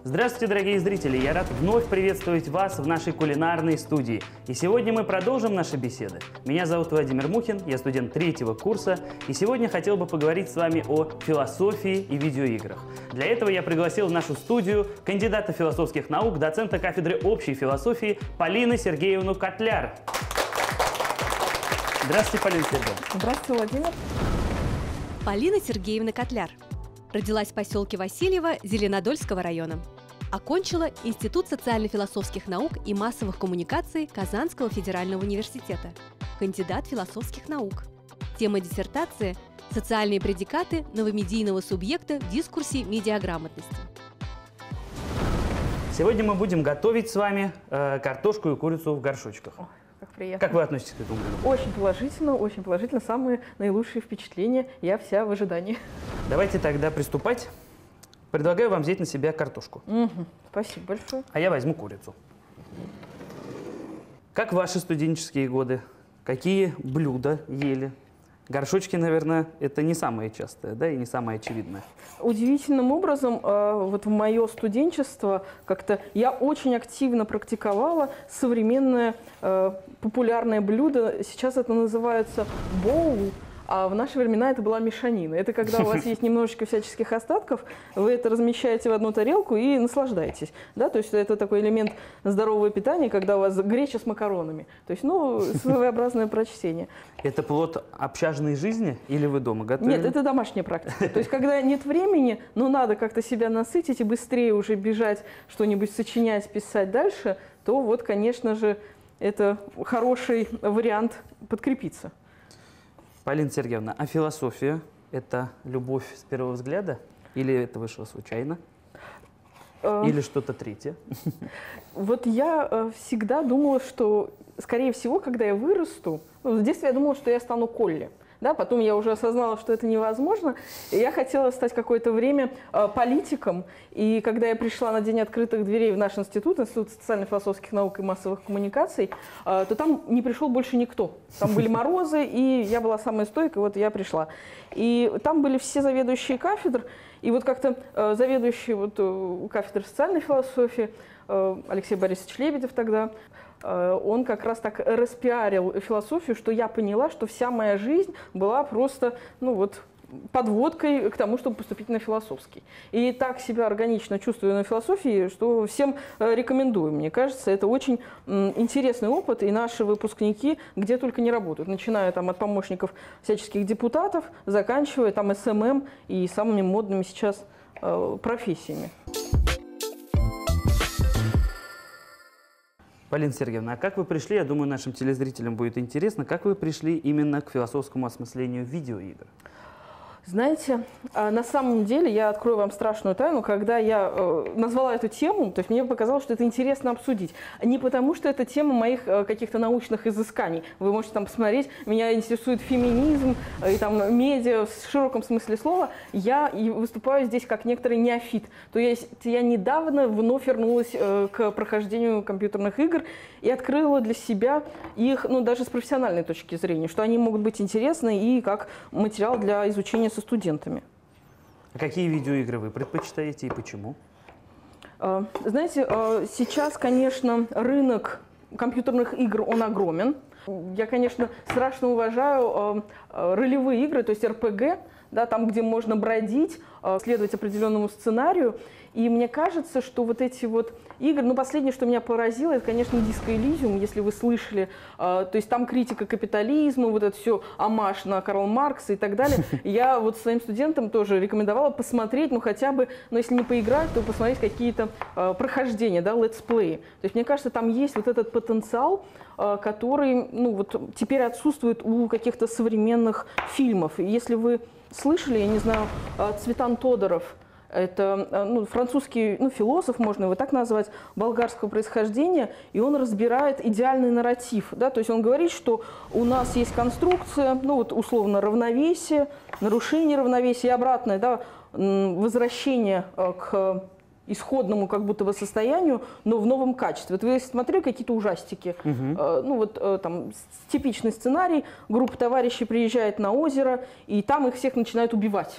Здравствуйте, дорогие зрители! Я рад вновь приветствовать вас в нашей кулинарной студии. И сегодня мы продолжим наши беседы. Меня зовут Владимир Мухин, я студент 3-го курса, и сегодня хотел бы поговорить с вами о философии и видеоиграх. Для этого я пригласил в нашу студию кандидата философских наук, доцента кафедры общей философии Полину Сергеевну Котляр. Здравствуйте, Полина Сергеевна. Здравствуйте, Владимир. Полина Сергеевна Котляр. Родилась в поселке Васильево Зеленодольского района. Окончила Институт социально-философских наук и массовых коммуникаций Казанского федерального университета. Кандидат философских наук. Тема диссертации – социальные предикаты новомедийного субъекта в дискурсе медиаграмотности. Сегодня мы будем готовить с вами картошку и курицу в горшочках. Как приятно. Как вы относитесь к этому блюду? Очень положительно, очень положительно. Самые наилучшие впечатления. Я вся в ожидании. Давайте тогда приступать. Предлагаю вам взять на себя картошку. Спасибо большое. А я возьму курицу. Как ваши студенческие годы? Какие блюда ели? Горшочки, наверное, это не самое частое, да, и не самое очевидное. Удивительным образом, вот в мое студенчество как-то я очень активно практиковала современное популярное блюдо. Сейчас это называется боул. А в наши времена это была мешанина. Это когда у вас есть немножечко всяческих остатков, вы это размещаете в одну тарелку и наслаждаетесь. Да? То есть это такой элемент здорового питания, когда у вас греча с макаронами. То есть, своеобразное прочтение. Это плод общажной жизни или вы дома готовили? Нет, это домашняя практика. То есть, когда нет времени, но надо как-то себя насытить и быстрее уже бежать, что-нибудь сочинять, писать дальше, то вот, конечно же, это хороший вариант подкрепиться. Полина Сергеевна, а философия – это любовь с первого взгляда? Или это вышло случайно? Или что-то третье? Вот я всегда думала, что, скорее всего, когда я вырасту, в детстве я думала, что я стану Колли. Да, потом я уже осознала, что это невозможно. И я хотела стать какое-то время политиком. И когда я пришла на День открытых дверей в наш институт, Институт социально-философских наук и массовых коммуникаций, то там не пришел больше никто. Там были морозы, и я была самая стойкая, вот я пришла. И там были все заведующие кафедр. И вот как-то заведующий кафедрой социальной философии, Алексей Борисович Лебедев тогда, он как раз так распиарил философию, что я поняла, что вся моя жизнь была просто, подводкой к тому, чтобы поступить на философский. И так себя органично чувствую на философии, что всем рекомендую. Мне кажется, это очень интересный опыт, и наши выпускники где только не работают, начиная там от помощников всяческих депутатов, заканчивая там СММ и самыми модными сейчас профессиями. Полина Сергеевна, а как вы пришли, я думаю, нашим телезрителям будет интересно, как вы пришли именно к философскому осмыслению видеоигр? Знаете, на самом деле, я открою вам страшную тайну, когда я назвала эту тему, то есть мне показалось, что это интересно обсудить. Не потому, что это тема моих каких-то научных изысканий. Вы можете там посмотреть, меня интересует феминизм и там медиа в широком смысле слова. Я выступаю здесь как некоторый неофит. То есть я недавно вновь вернулась к прохождению компьютерных игр и открыла для себя их, даже с профессиональной точки зрения, что они могут быть интересны и как материал для изучения со студентами. А какие видеоигры вы предпочитаете и почему? Знаете, сейчас, конечно, рынок компьютерных игр, он огромен. Я, конечно, страшно уважаю ролевые игры, то есть РПГ, да, там, где можно бродить, следовать определенному сценарию. И мне кажется, что вот эти вот игры, последнее, что меня поразило, это, конечно, Disco Elysium, если вы слышали. То есть там критика капитализма, вот это все, омаж на Карла Маркса и так далее. Я вот своим студентам тоже рекомендовала посмотреть, хотя бы, если не поиграть, то посмотреть какие-то прохождения, да, летсплеи. То есть мне кажется, там есть вот этот потенциал, который, теперь отсутствует у каких-то современных фильмов. И если вы слышали, я не знаю, Цветан Тодоров, это французский философ, можно его так назвать, болгарского происхождения, и он разбирает идеальный нарратив. Да? То есть он говорит, что у нас есть конструкция, условно, равновесие, нарушение равновесия и обратное, да, возвращение к исходному как будто бы состоянию, но в новом качестве. Вот вы смотрели какие-то ужастики, там типичный сценарий, группа товарищей приезжает на озеро, и там их всех начинают убивать.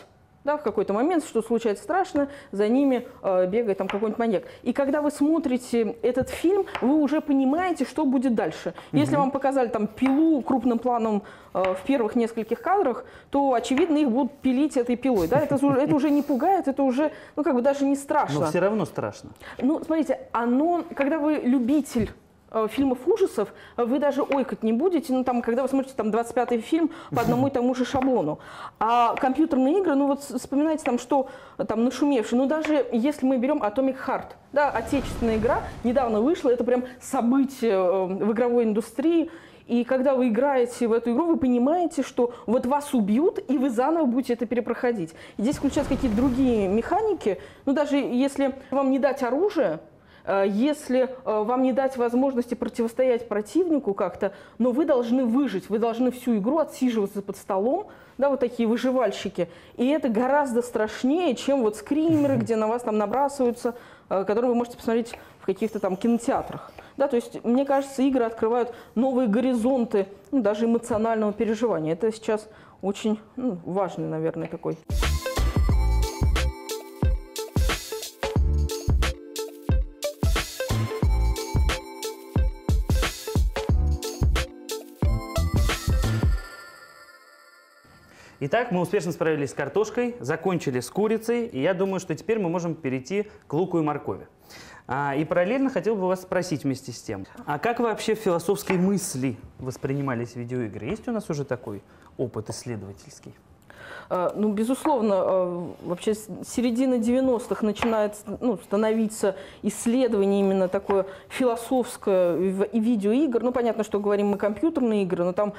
Да, в какой-то момент что случается страшно, за ними бегает там какой-нибудь маньяк. И когда вы смотрите этот фильм, вы уже понимаете, что будет дальше. Если вам показали там пилу крупным планом в первых нескольких кадрах, то, очевидно, их будут пилить этой пилой. Да? Это уже не пугает, это уже, ну, как бы даже не страшно. Но все равно страшно. Ну, смотрите, когда вы любитель фильмов ужасов, вы даже ойкать не будете, ну, там, когда вы смотрите там 25-й фильм по одному и тому же шаблону. А компьютерные игры, ну вот вспоминайте там, что там нашумевшие, ну даже если мы берем Atomic Heart, да, отечественная игра, недавно вышла, это прям событие в игровой индустрии. И когда вы играете в эту игру, вы понимаете, что вот вас убьют, и вы заново будете это перепроходить. И здесь включаются какие-то другие механики, ну даже если вам не дать оружие, если вам не дать возможности противостоять противнику как-то, но вы должны выжить, вы должны всю игру отсиживаться под столом, да, вот такие выживальщики. И это гораздо страшнее, чем вот скримеры, где на вас там набрасываются, которые вы можете посмотреть в каких-то там кинотеатрах. Да, то есть, мне кажется, игры открывают новые горизонты, ну, даже эмоционального переживания. Это сейчас очень важный, наверное, такой. Итак, мы успешно справились с картошкой, закончили с курицей, и я думаю, что теперь мы можем перейти к луку и моркови. И параллельно хотел бы вас спросить вместе с тем, а как вообще в философской мысли воспринимались видеоигры? Есть у нас уже такой опыт исследовательский? Ну, безусловно, вообще с середины 90-х начинает становиться исследование именно такое философское и видеоигр. Ну, понятно, что говорим мы компьютерные игры, но там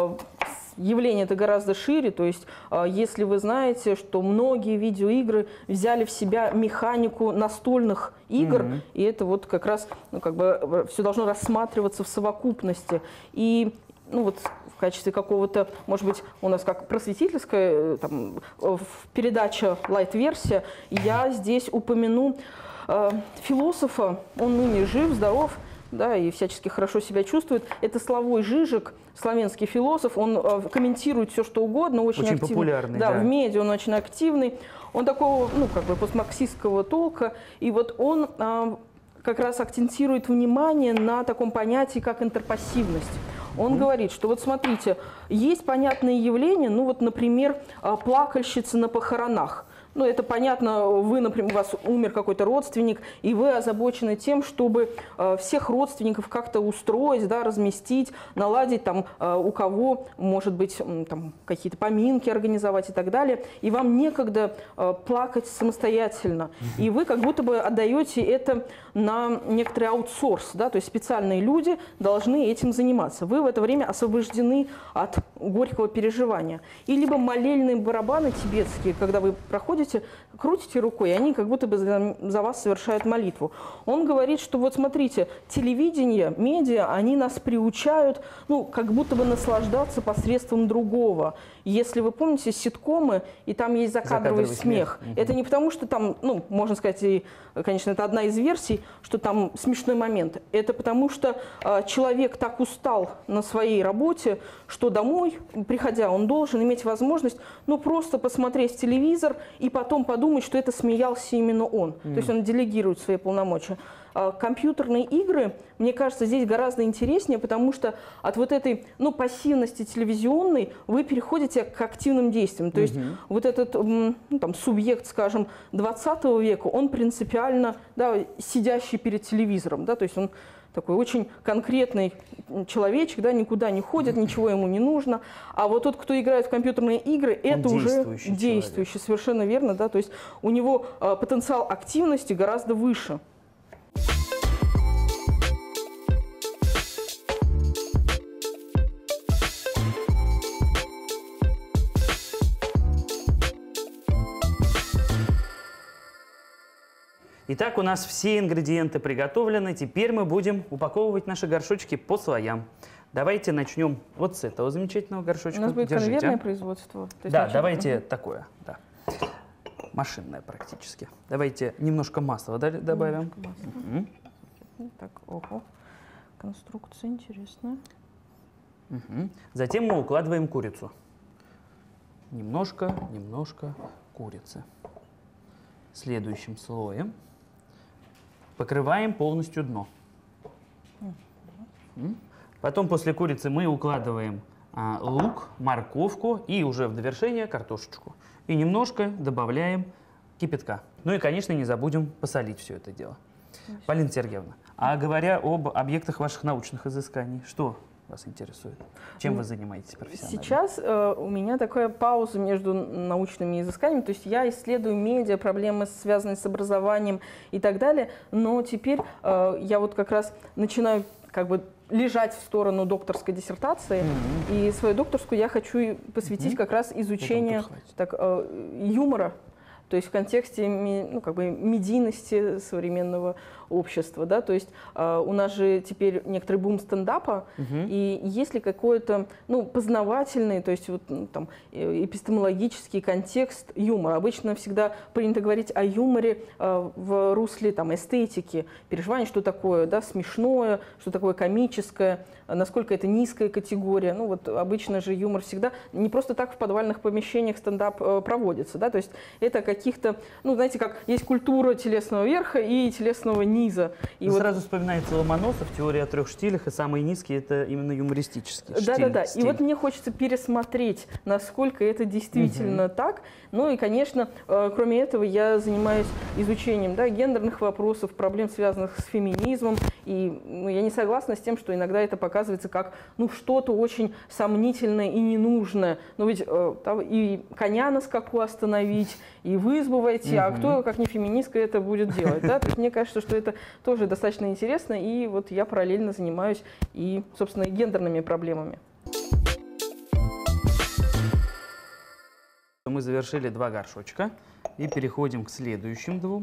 явление это гораздо шире. То есть, если вы знаете, что многие видеоигры взяли в себя механику настольных игр, и это вот как раз, ну, как бы все должно рассматриваться в совокупности. И ну вот в качестве какого-то, может быть, у нас как просветительская там, передача, лайт-версия, я здесь упомяну философа, он ныне жив, здоров, да, и всячески хорошо себя чувствует. Это Славой Žižek, славянский философ, он комментирует все, что угодно, очень активный, популярный. Да, в медиа он очень активный, он такого, ну, как бы постмарксистского толка, и вот он как раз акцентирует внимание на таком понятии, как интерпассивность. Он говорит, что вот смотрите, есть понятные явления, ну вот, например, плакальщицы на похоронах. Ну, это понятно, вы, например, у вас умер какой-то родственник, и вы озабочены тем, чтобы всех родственников как-то устроить, да, разместить, наладить там, у кого, может быть, там, какие-то поминки организовать и так далее. И вам некогда плакать самостоятельно. И вы как будто бы отдаете это на некоторый аутсорс, да, то есть специальные люди должны этим заниматься. Вы в это время освобождены от горького переживания. И либо молельные барабаны тибетские, когда вы проходите, крутите рукой, и они как будто бы за вас совершают молитву. Он говорит, что вот смотрите, телевидение, медиа, они нас приучают, ну, как будто бы наслаждаться посредством другого. Если вы помните ситкомы, и там есть закадровый смех, это не потому, что там, ну, можно сказать, и, конечно, это одна из версий, что там смешной момент. Это потому, что человек так устал на своей работе, что домой, приходя, он должен иметь возможность, ну, просто посмотреть телевизор и потом подумать, что это смеялся именно он. То есть он делегирует свои полномочия. Компьютерные игры, мне кажется, здесь гораздо интереснее, потому что от вот этой, ну, пассивности телевизионной вы переходите к активным действиям. То есть вот этот ну, там, субъект, скажем, 20 века, он принципиально, да, сидящий перед телевизором, да, то есть он такой очень конкретный человечек, да, никуда не ходит, ничего ему не нужно. А вот тот, кто играет в компьютерные игры, это уже действующий, совершенно верно, да, то есть у него потенциал активности гораздо выше. Итак, у нас все ингредиенты приготовлены. Теперь мы будем упаковывать наши горшочки по слоям. Давайте начнем вот с этого замечательного горшочка. У нас будет конвейерное производство. Да, давайте такое. Да. Машинное практически. Давайте немножко масла добавим. Так, ого. Конструкция интересная. Затем мы укладываем курицу. Немножко, немножко. курицы. Следующим слоем покрываем полностью дно. Потом после курицы мы укладываем лук, морковку и уже в довершение картошечку. И немножко добавляем кипятка. Ну и, конечно, не забудем посолить все это дело. Полина Сергеевна, а говоря об объектах ваших научных изысканий, что вас интересует? Чем вы занимаетесь профессионально? Сейчас у меня такая пауза между научными изысканиями, то есть я исследую медиа, проблемы, связанные с образованием и так далее, но теперь я вот как раз начинаю как бы лежать в сторону докторской диссертации, и свою докторскую я хочу посвятить как раз изучению юмора, то есть в контексте как бы медийности современного общества, да, то есть у нас же теперь некоторый бум стендапа, и есть ли какой-то, познавательный, то есть вот, там, эпистемологический контекст юмора. Обычно всегда принято говорить о юморе в русле там эстетики, переживания, что такое, да, смешное, что такое комическое, насколько это низкая категория. Ну вот обычно же юмор всегда не просто так в подвальных помещениях стендап проводится, да, то есть это каких-то, знаете, как есть культура телесного верха и телесного низа. И вот сразу вспоминается Ломоносов, теория о 3 штилях, и самый низкий — это именно юмористический штиль. Да. И вот мне хочется пересмотреть, насколько это действительно так. Ну и, конечно, кроме этого, я занимаюсь изучением, да, гендерных вопросов, проблем, связанных с феминизмом. И я не согласна с тем, что иногда это показывается как что-то очень сомнительное и ненужное. Но ведь и коня на скаку остановить, и в избу войти, а кто, как не феминистка, это будет делать? Да? То есть мне кажется, что это тоже достаточно интересно, и вот я параллельно занимаюсь и, собственно, гендерными проблемами. Мы завершили 2 горшочка и переходим к следующим 2.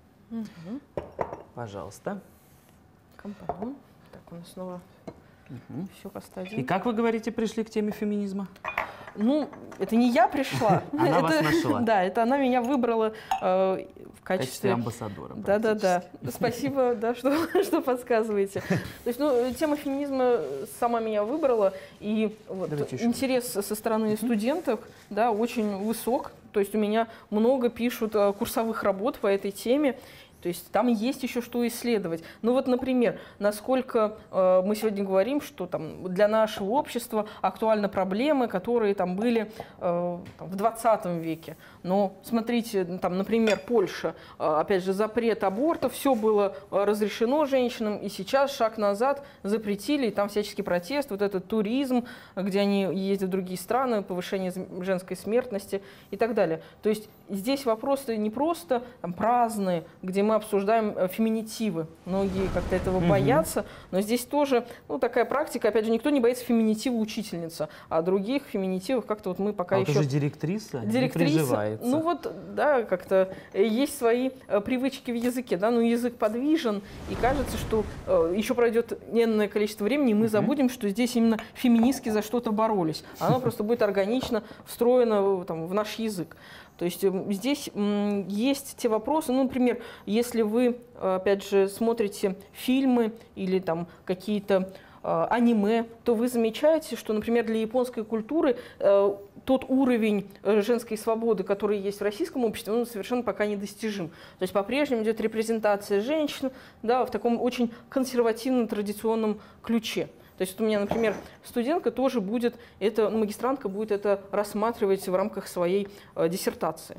Пожалуйста. Компанию. Так, у нас снова все по стадии. И как вы говорите, пришли к теме феминизма? Это не я пришла. Она вас нашла. Да, это она меня выбрала в качестве амбассадора. Да. Спасибо, да, что подсказываете. То есть, тема феминизма сама меня выбрала, и вот интерес со стороны студентов, да, очень высок. То есть у меня много пишут курсовых работ по этой теме. То есть там есть еще что исследовать. Вот, например, насколько мы сегодня говорим, что там для нашего общества актуальны проблемы, которые там были в 20 веке. Но смотрите, там, например, Польша, опять же, запрет абортов, все было разрешено женщинам, и сейчас шаг назад запретили, и там всяческий протест, вот этот туризм, где они ездят в другие страны, повышение женской смертности и так далее. То есть здесь вопросы не просто праздные, где мы обсуждаем феминитивы. Многие как-то этого боятся, но здесь тоже такая практика. Опять же, никто не боится феминитива учительница, а других феминитивов как-то вот мы пока еще... уже директриса не приживается. Да, как-то есть свои привычки в языке, да, но язык подвижен, и кажется, что еще пройдет энное количество времени, и мы забудем, что здесь именно феминистки за что-то боролись. Оно просто будет органично встроено в наш язык. То есть здесь есть те вопросы, например, если вы, опять же, смотрите фильмы или там какие-то аниме, то вы замечаете, что, например, для японской культуры тот уровень женской свободы, который есть в российском обществе, он совершенно пока недостижим. То есть по-прежнему идет репрезентация женщин, да, в таком очень консервативном, традиционном ключе. То есть у меня, например, студентка тоже будет, магистрантка будет это рассматривать в рамках своей диссертации.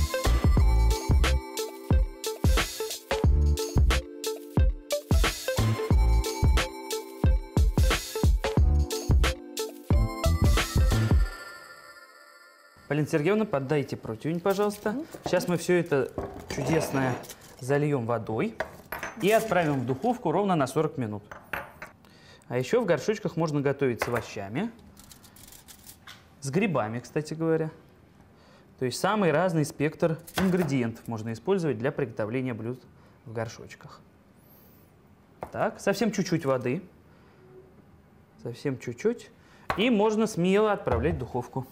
Полина Сергеевна, поддайте противень, пожалуйста. Сейчас мы все это чудесное зальем водой и отправим в духовку ровно на 40 минут. А еще в горшочках можно готовить с овощами, с грибами, кстати говоря. То есть самый разный спектр ингредиентов можно использовать для приготовления блюд в горшочках. Так, совсем чуть-чуть воды. Совсем чуть-чуть. И можно смело отправлять в духовку.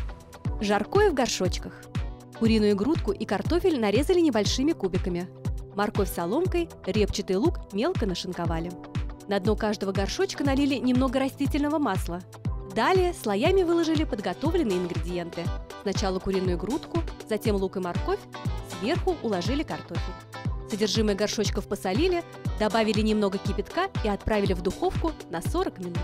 Жаркое в горшочках. Куриную грудку и картофель нарезали небольшими кубиками. Морковь соломкой, репчатый лук мелко нашинковали. На дно каждого горшочка налили немного растительного масла. Далее слоями выложили подготовленные ингредиенты. Сначала куриную грудку, затем лук и морковь, сверху уложили картофель. Содержимое горшочков посолили, добавили немного кипятка и отправили в духовку на 40 минут.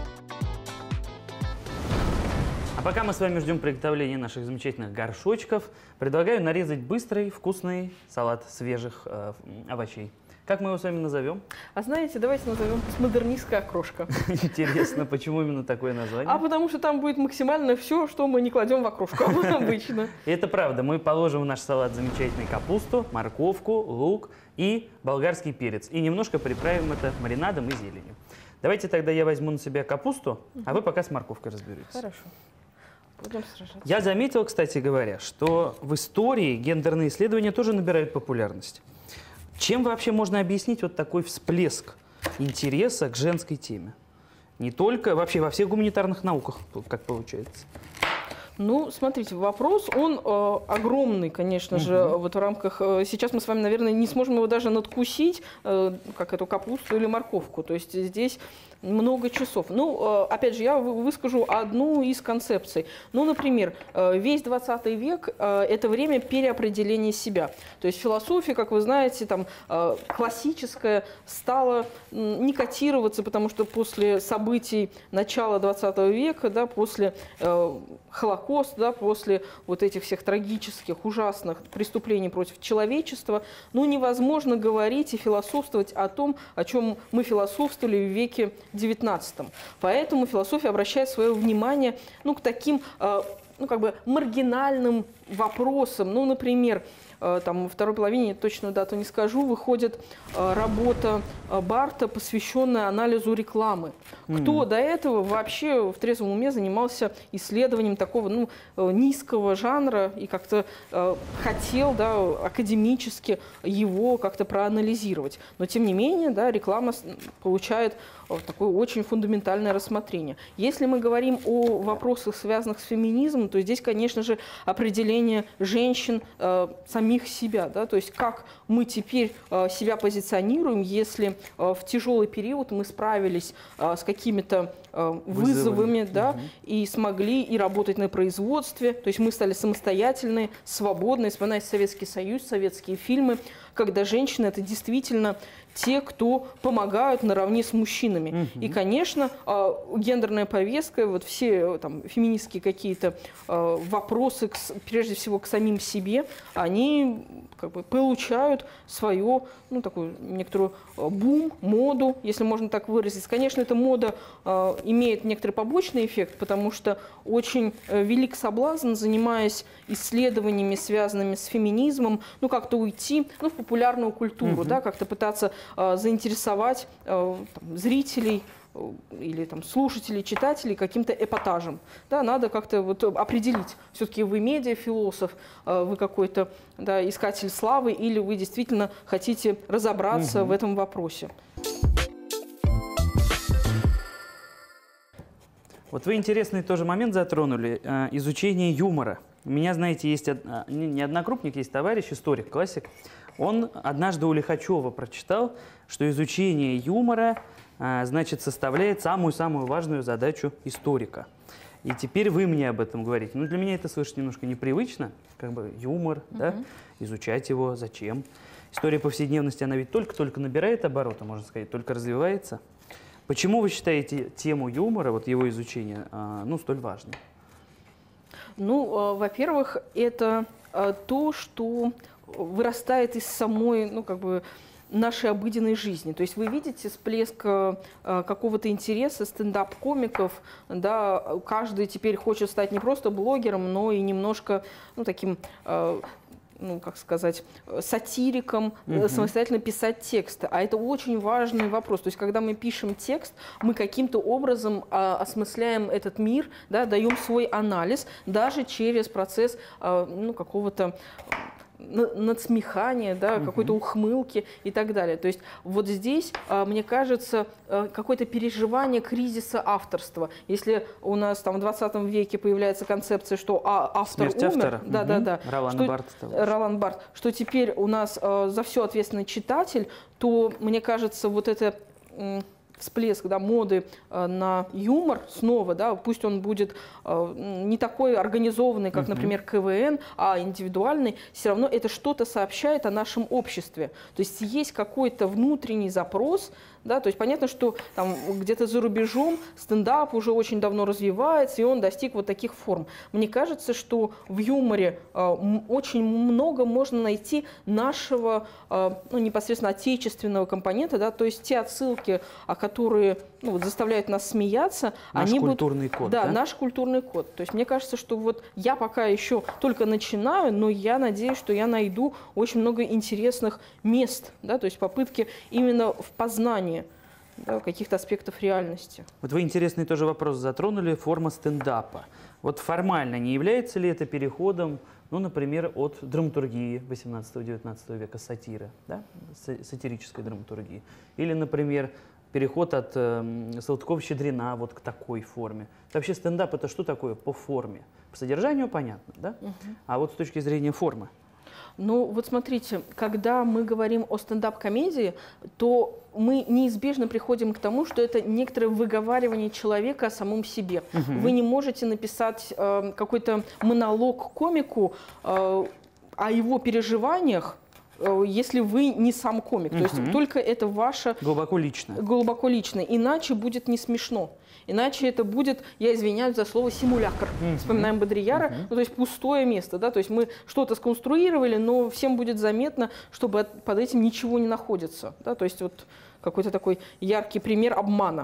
А пока мы с вами ждем приготовления наших замечательных горшочков, предлагаю нарезать быстрый, вкусный салат свежих овощей. Как мы его с вами назовем? А знаете, давайте назовем постмодернистская окрошка. Интересно, почему именно такое название? А потому что там будет максимально все, что мы не кладем в окрошку обычно. И это правда. Мы положим в наш салат замечательную капусту, морковку, лук и болгарский перец. И немножко приправим это маринадом и зеленью. Давайте тогда я возьму на себя капусту, а вы пока с морковкой разберетесь. Хорошо. Будем сражаться. Я заметил, кстати говоря, что в истории гендерные исследования тоже набирают популярность. Чем вообще можно объяснить вот такой всплеск интереса к женской теме? Не только, вообще во всех гуманитарных науках, как получается. Ну, смотрите, вопрос, он огромный, конечно же, вот в рамках... Сейчас мы с вами, наверное, не сможем его даже надкусить, как эту капусту или морковку. То есть здесь много часов. Ну, опять же, я выскажу одну из концепций. Ну, например, весь 20 век – это время переопределения себя. То есть философия, как вы знаете, там, классическая, стала не котироваться, потому что после событий начала 20 века, да, после Холокоста, да, после вот этих всех трагических, ужасных преступлений против человечества, ну, невозможно говорить и философствовать о том, о чем мы философствовали в веке XIX. Поэтому философия обращает свое внимание, ну, к таким, ну, как бы маргинальным вопросам. Ну, например, там, во второй половине, точную дату не скажу, выходит работа Барта, посвященная анализу рекламы. Кто до этого вообще в трезвом уме занимался исследованием такого, ну, низкого жанра и как-то хотел, да, академически его как-то проанализировать. Но, тем не менее, да, реклама получает такое очень фундаментальное рассмотрение. Если мы говорим о вопросах, связанных с феминизмом, то здесь, конечно же, определение женщин самих себя, да, то есть как мы теперь себя позиционируем, если в тяжелый период мы справились с какими-то вызовами, да, и смогли и работать на производстве, то есть мы стали самостоятельные, свободные, вспоминая Советский Союз, советские фильмы, когда женщины – это действительно те, кто помогают наравне с мужчинами. И, конечно, гендерная повестка, вот все там, феминистские какие-то вопросы, прежде всего, к самим себе, они как бы получают свою, ну, такую некоторую бум, моду, если можно так выразиться. Конечно, эта мода имеет некоторый побочный эффект, потому что очень велик соблазн, занимаясь исследованиями, связанными с феминизмом, ну, как-то уйти, ну, в популярную культуру, да, как-то пытаться заинтересовать там, зрителей или там, слушателей, читателей каким-то эпатажем. Да, надо как-то вот определить, все-таки вы медиафилософ, вы какой-то, да, искатель славы, или вы действительно хотите разобраться в этом вопросе. Вот вы интересный тоже момент затронули, изучение юмора. У меня, знаете, есть не однокрупник, есть товарищ, историк, классик. Он однажды у Лихачева прочитал, что изучение юмора, значит, составляет самую-самую важную задачу историка. И теперь вы мне об этом говорите. Ну, для меня это слышать немножко непривычно, как бы юмор, да, изучать его, зачем. История повседневности, она ведь только-только набирает обороты, можно сказать, только развивается. Почему вы считаете тему юмора, вот его изучение, ну, столь важной? Ну, во-первых, это то, что вырастает из самой, ну, как бы, нашей обыденной жизни. То есть вы видите всплеск какого-то интереса стендап-комиков, да, каждый теперь хочет стать не просто блогером, но и немножко, ну, таким, ну, как сказать, сатириком, самостоятельно писать тексты. А это очень важный вопрос. То есть когда мы пишем текст, мы каким-то образом осмысляем этот мир, да, даем свой анализ, даже через процесс, ну, какого-то надсмехания, да, какой-то ухмылки и так далее. То есть вот здесь, мне кажется, какое-то переживание кризиса авторства. Если у нас там в 20 веке появляется концепция, что автор смерть умер, автора. Ролан Барт, что теперь у нас за все ответственный читатель, то, мне кажется, вот это всплеск, да, моды на юмор снова, да, пусть он будет не такой организованный, как, например, КВН, а индивидуальный, все равно это что-то сообщает о нашем обществе. То есть есть какой-то внутренний запрос, да, то есть понятно, что там где-то за рубежом стендап уже очень давно развивается, и он достиг вот таких форм. Мне кажется, что в юморе очень много можно найти нашего непосредственно отечественного компонента, да, то есть те отсылки, которые вот, заставляют нас смеяться, наш культурный код. Да, наш культурный код. То есть мне кажется, что вот я пока еще только начинаю, но я надеюсь, что я найду очень много интересных мест, да, то есть попытки именно в познании, да, каких-то аспектов реальности. Вот вы интересный тоже вопрос затронули, форма стендапа. Вот формально не является ли это переходом, ну, например, от драматургии 18-19 века, сатиры, да, сатирической драматургии? Или, например, переход от Салтыкова-Щедрина вот к такой форме? Вообще стендап — это что такое по форме? По содержанию понятно, да? А вот с точки зрения формы? Ну, вот смотрите, когда мы говорим о стендап-комедии, то мы неизбежно приходим к тому, что это некоторое выговаривание человека о самом себе. Вы не можете написать какой-то монолог комику о его переживаниях, если вы не сам комик. То есть только это ваше... Глубоко личное. Глубоко личное. Иначе будет не смешно. Иначе это будет, я извиняюсь за слово, симулякр. Вспоминаем Бодрияра, ну, то есть пустое место. Да? То есть мы что-то сконструировали, но всем будет заметно, что под этим ничего не находится. Да? То есть вот какой-то такой яркий пример обмана.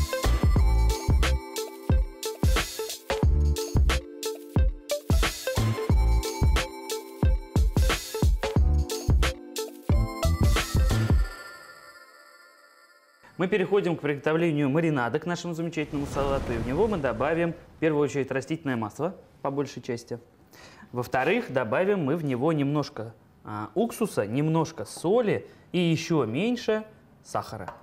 Мы переходим к приготовлению маринада к нашему замечательному салату. И в него мы добавим, в первую очередь, растительное масло, по большей части. Во-вторых, добавим мы в него немножко уксуса, немножко соли и еще меньше сахара.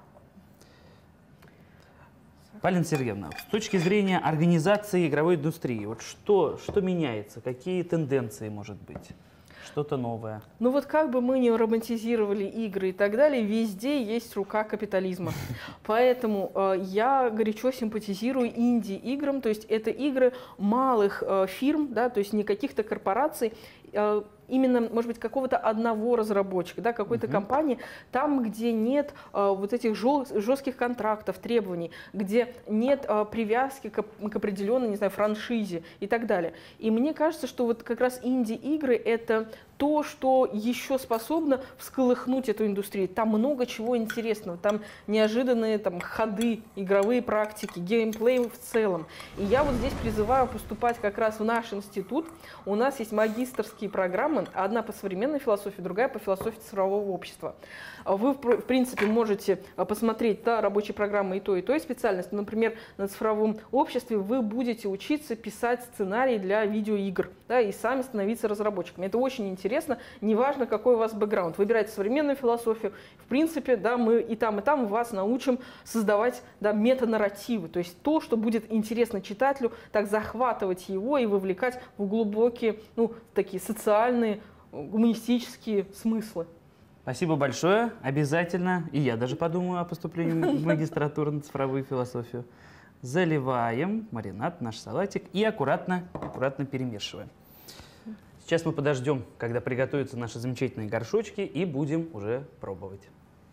Полина Сергеевна, с точки зрения организации игровой индустрии, вот что меняется, какие тенденции, может быть? Что-то новое. Ну вот как бы мы не романтизировали игры и так далее, везде есть рука капитализма. Поэтому я горячо симпатизирую инди-играм, то есть это игры малых фирм, да, то есть не каких-то корпораций, именно, может быть, какого-то одного разработчика, да, какой-то компании, там, где нет вот этих жестких контрактов, требований, где нет привязки к определенной, не знаю, франшизе и так далее. И мне кажется, что вот как раз инди-игры — это то, что еще способно всколыхнуть эту индустрию. Там много чего интересного, там неожиданные там, ходы, игровые практики, геймплей в целом. И я вот здесь призываю поступать как раз в наш институт. У нас есть магистерские программы, одна по современной философии, другая по философии цифрового общества. Вы, в принципе, можете посмотреть рабочие программы и той специальности. Например, на цифровом обществе вы будете учиться писать сценарии для видеоигр, да, и сами становиться разработчиками. Это очень интересно, неважно, какой у вас бэкграунд. Выбирайте современную философию. В принципе, да, мы и там вас научим создавать, да, метанарративы, то есть то, что будет интересно читателю, так захватывать его и вовлекать в глубокие, ну, такие социальные, гуманистические смыслы. Спасибо большое. Обязательно, и я даже подумаю о поступлении в магистратуру на цифровую философию. Заливаем маринад, наш салатик, и аккуратно перемешиваем. Сейчас мы подождем, когда приготовятся наши замечательные горшочки, и будем уже пробовать.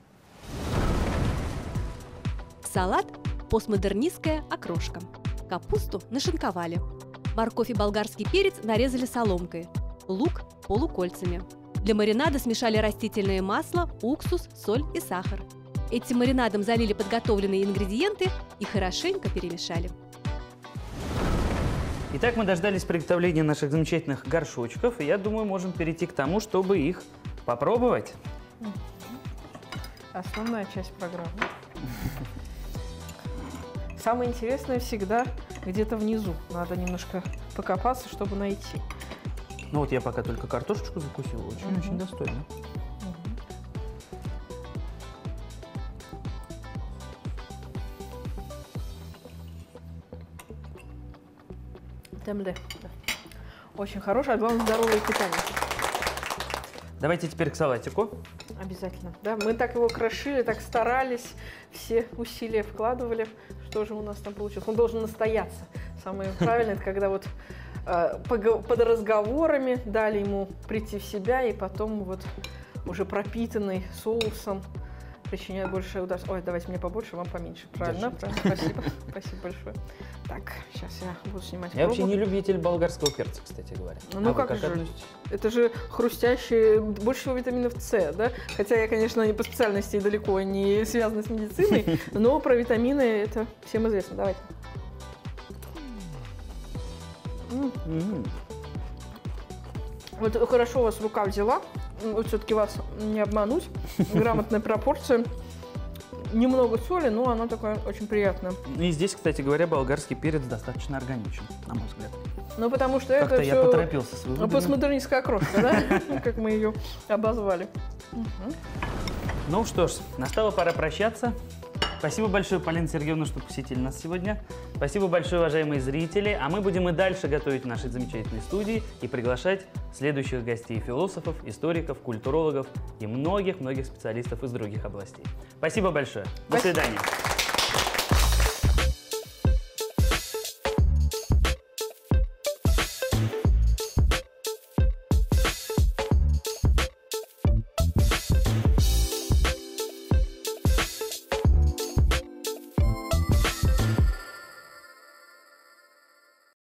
Салат – постмодернистская окрошка. Капусту нашинковали. Морковь и болгарский перец нарезали соломкой. Лук – полукольцами. Для маринада смешали растительное масло, уксус, соль и сахар. Этим маринадом залили подготовленные ингредиенты и хорошенько перемешали. Итак, мы дождались приготовления наших замечательных горшочков, и я думаю, можем перейти к тому, чтобы их попробовать. Основная часть программы. Самое интересное всегда где-то внизу. Надо немножко покопаться, чтобы найти. Ну вот я пока только картошечку закусил, очень-очень достойно. Темле. Очень хорошее, а главное здоровое питание. Давайте теперь к салатику. Обязательно. Да, мы так его крошили, так старались, все усилия вкладывали. Что же у нас там получилось? Он должен настояться. Самое правильное, это когда вот под разговорами дали ему прийти в себя, и потом вот уже пропитанный соусом причиняет большее удовольствие. Ой, давайте мне побольше, вам поменьше. Правильно? Правильно. Спасибо. Спасибо большое. Так, сейчас я буду снимать Я вообще не любитель болгарского перца, кстати говоря. Ну как же? относитесь? Это же хрустящий, больше всего витаминов С, да? Хотя я, конечно, не по специальности далеко не связана с медициной, но про витамины это всем известно. Давайте. Вот хорошо у вас рука взяла. Вот все-таки вас не обмануть. Грамотная пропорция. Немного соли, но она такая очень приятная. И здесь, кстати говоря, болгарский перец достаточно органичен, на мой взгляд. Ну, потому что Как-то это я все поторопился с выводами. постмодернистская крошка, да? Как мы ее обозвали. Ну что ж, настала пора прощаться. Спасибо большое, Полина Сергеевна, что посетили нас сегодня. Спасибо большое, уважаемые зрители. А мы будем и дальше готовить в нашей замечательной студии и приглашать следующих гостей: философов, историков, культурологов и многих-многих специалистов из других областей. Спасибо большое. До свидания.